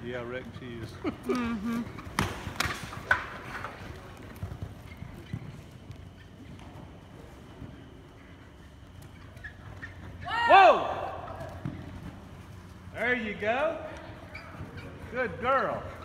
Yeah, wrecked cheese. Mm-hmm. Whoa! There you go. Good girl.